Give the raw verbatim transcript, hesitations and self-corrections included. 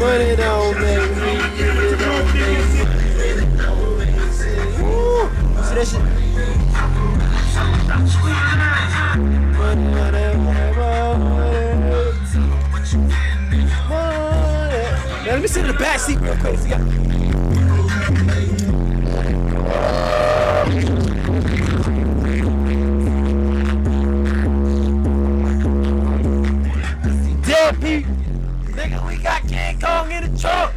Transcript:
Money don't make me, it don't make me. Woo! See that shit? Money, money, money, money. Now let me sit in the back seat real quick. Dead Pete, nigga, we got King Kong in the trunk.